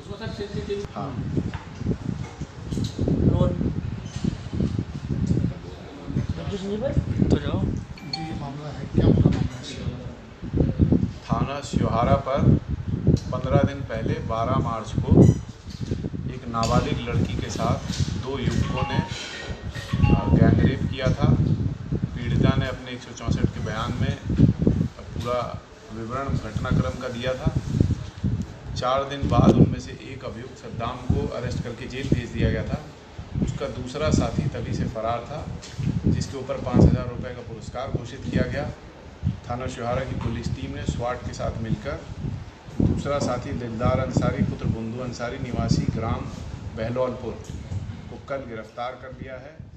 हाँ। तो जाओ जी, ये मामला है, क्या पूरा मामला है? थाना शिवहारा पर 15 दिन पहले 12 मार्च को एक नाबालिग लड़की के साथ 2 युवकों ने गैंगरेप किया था। पीड़िता ने अपने 164 के बयान में पूरा विवरण घटनाक्रम का दिया था। 4 दिन बाद उनमें से एक अभियुक्त सद्दाम को अरेस्ट करके जेल भेज दिया गया था। उसका दूसरा साथी तभी से फरार था, जिसके ऊपर 5,000 रुपये का पुरस्कार घोषित किया गया। थाना शिवहारा की पुलिस टीम ने स्वाट के साथ मिलकर दूसरा साथी दिलदार अंसारी पुत्र बुंदू अंसारी निवासी ग्राम बहलौलपुर को कल गिरफ्तार कर लिया है।